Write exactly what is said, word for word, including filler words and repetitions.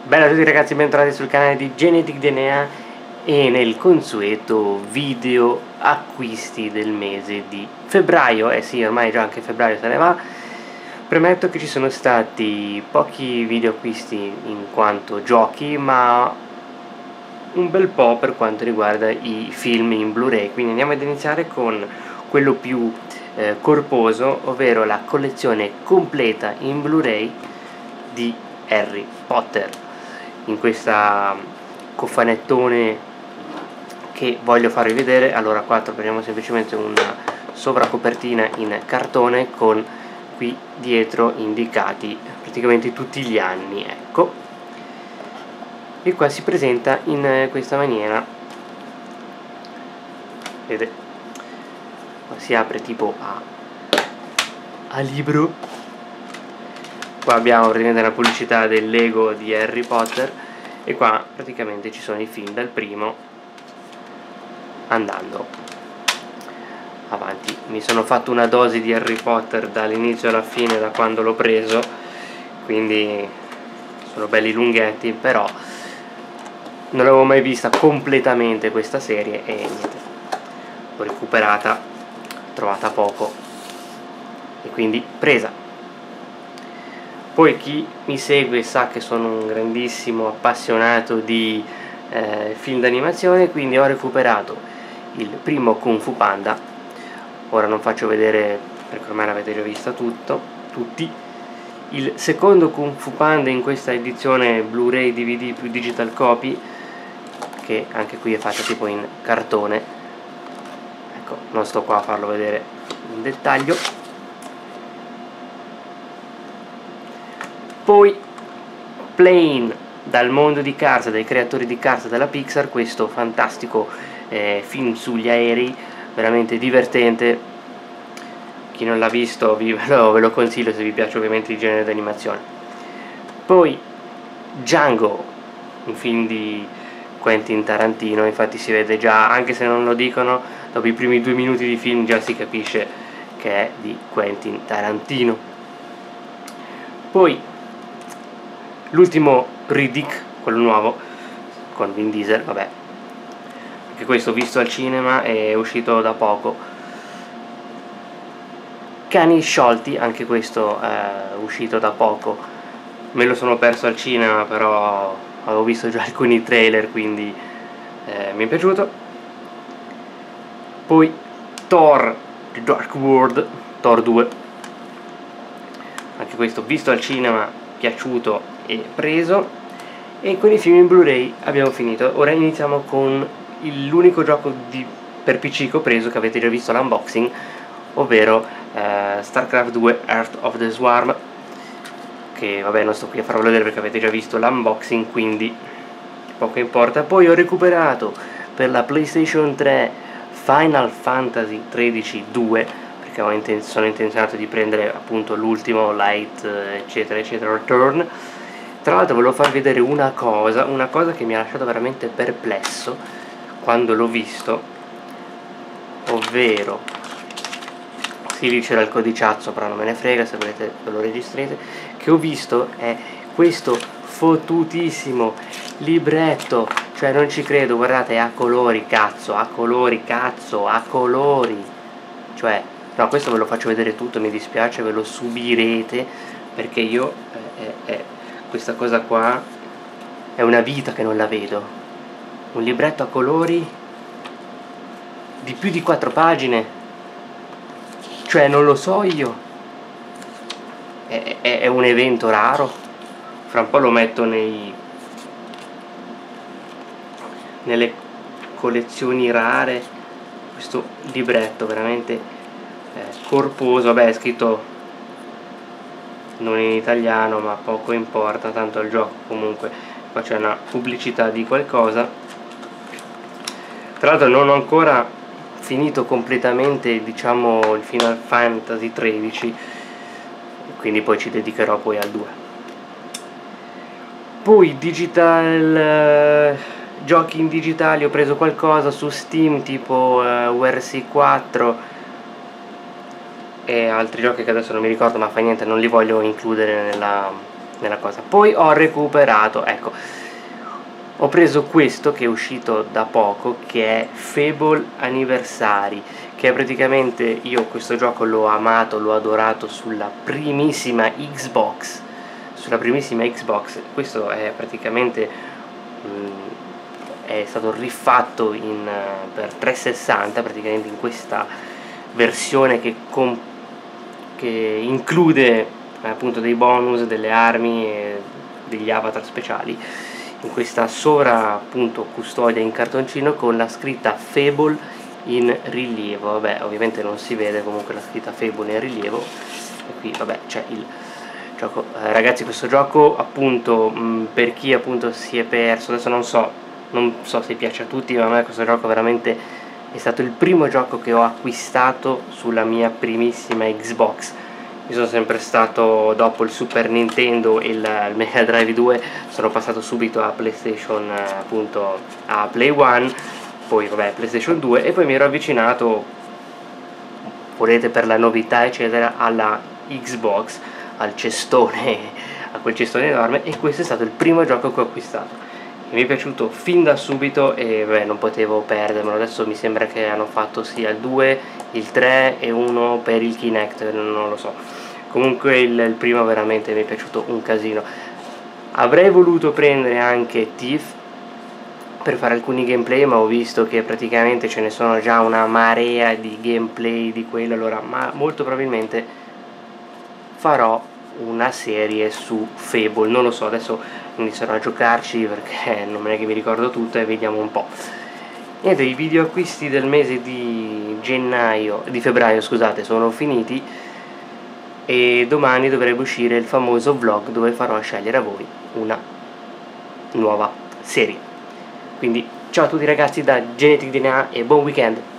Bella a tutti ragazzi, bentornati sul canale di Genetic D N A e nel consueto video acquisti del mese di febbraio. Eh sì, ormai già anche febbraio se ne va. Premetto che ci sono stati pochi video acquisti in quanto giochi, ma un bel po' per quanto riguarda i film in Blu-ray. Quindi andiamo ad iniziare con quello più eh, corposo, ovvero la collezione completa in Blu-ray di Harry Potter, in questa cofanettone che voglio farvi vedere. Allora, qua prendiamo semplicemente una sovracopertina in cartone con qui dietro indicati praticamente tutti gli anni, ecco, e qua si presenta in questa maniera, vedete, qua si apre tipo a, a libro. Qua abbiamo praticamente la pubblicità del Lego di Harry Potter e qua praticamente ci sono i film dal primo andando avanti. Mi sono fatto una dose di Harry Potter dall'inizio alla fine, da quando l'ho preso, quindi sono belli lunghetti, però non l'avevo mai vista completamente questa serie e niente, l'ho recuperata, trovata poco e quindi presa. Poi chi mi segue sa che sono un grandissimo appassionato di eh, film d'animazione, quindi ho recuperato il primo Kung Fu Panda. Ora non faccio vedere perché ormai l'avete già vista tutto, tutti. Il secondo Kung Fu Panda in questa edizione Blu-ray D V D più digital copy, che anche qui è fatta tipo in cartone. Ecco, non sto qua a farlo vedere in dettaglio. Poi Plane, dal mondo di Cars, dai creatori di Cars della Pixar, questo fantastico eh, film sugli aerei, veramente divertente. Chi non l'ha visto vi, ve, lo, ve lo consiglio se vi piace ovviamente il genere d'animazione. Poi Django, un film di Quentin Tarantino, infatti si vede già, anche se non lo dicono, dopo i primi due minuti di film già si capisce che è di Quentin Tarantino. Poi l'ultimo Riddick, quello nuovo con Vin Diesel, vabbè, anche questo visto al cinema, è uscito da poco. Cani sciolti, anche questo è uscito da poco, me lo sono perso al cinema, però avevo visto già alcuni trailer, quindi eh, mi è piaciuto. Poi Thor The Dark World, Thor due, anche questo visto al cinema, piaciuto e preso. E con i film in Blu-ray abbiamo finito. Ora iniziamo con l'unico gioco di, per P C che ho preso, che avete già visto l'unboxing, ovvero eh, StarCraft due Heart of the Swarm, che vabbè non sto qui a farvelo vedere perché avete già visto l'unboxing, quindi poco importa. Poi ho recuperato per la PlayStation tre Final Fantasy tredici due, perché ho inten sono intenzionato di prendere appunto l'ultimo Light eccetera eccetera Return. Tra l'altro volevo farvi vedere una cosa, una cosa che mi ha lasciato veramente perplesso quando l'ho visto, ovvero, sì, lì c'era il codiciazzo, però non me ne frega, se volete ve lo registrate, che ho visto è questo fottutissimo libretto, cioè non ci credo, guardate, è a colori, cazzo, a colori, cazzo, a colori, cioè, no, questo ve lo faccio vedere tutto, mi dispiace, ve lo subirete, perché io, eh, eh, eh, questa cosa qua è una vita che non la vedo. Un libretto a colori di più di quattro pagine, cioè non lo so io, è, è, è un evento raro. Fra un po' lo metto nei nelle collezioni rare, questo libretto veramente eh, corposo. Vabbè, è scritto non in italiano, ma poco importa, tanto il gioco comunque. Qua c'è una pubblicità di qualcosa. Tra l'altro non ho ancora finito completamente, diciamo, il Final Fantasy tredici, quindi poi ci dedicherò poi al due. Poi digital, eh, giochi in digitale, ho preso qualcosa su Steam tipo eh, U R C quattro e altri giochi che adesso non mi ricordo, ma fa niente, non li voglio includere nella, nella cosa. Poi ho recuperato, ecco, ho preso questo che è uscito da poco, che è Fable Anniversary, che è praticamente, io questo gioco l'ho amato, l'ho adorato sulla primissima Xbox, sulla primissima Xbox. Questo è praticamente mh, è stato rifatto in, uh, per trecentosessanta, praticamente in questa versione che, com che include appunto dei bonus, delle armi e degli avatar speciali, in questa sovra appunto custodia in cartoncino con la scritta Fable in rilievo. Vabbè, ovviamente non si vede comunque la scritta Fable in rilievo, e qui vabbè c'è il gioco. Eh, ragazzi, questo gioco appunto mh, per chi appunto si è perso, adesso non so non so se piace a tutti, ma a me questo gioco veramente è stato il primo gioco che ho acquistato sulla mia primissima Xbox. Io sono sempre stato, dopo il Super Nintendo e il, il Mega Drive due, sono passato subito a PlayStation, appunto a Play One, poi vabbè PlayStation due, e poi mi ero avvicinato, volete per la novità eccetera, alla Xbox, al cestone, a quel cestone enorme, e questo è stato il primo gioco che ho acquistato. Mi è piaciuto fin da subito e beh, non potevo perdermelo. Adesso mi sembra che hanno fatto sia il due, il tre e uno per il Kinect, non lo so. Comunque il, il primo veramente mi è piaciuto un casino. Avrei voluto prendere anche Thief per fare alcuni gameplay, ma ho visto che praticamente ce ne sono già una marea di gameplay di quello, allora ma molto probabilmente farò una serie su Fable, non lo so, adesso inizierò a giocarci perché non è che mi ricordo tutto e vediamo un po'. Niente, i video acquisti del mese di gennaio, di febbraio scusate, sono finiti, e domani dovrebbe uscire il famoso vlog dove farò scegliere a voi una nuova serie. Quindi ciao a tutti ragazzi da Genetic D N A e buon weekend!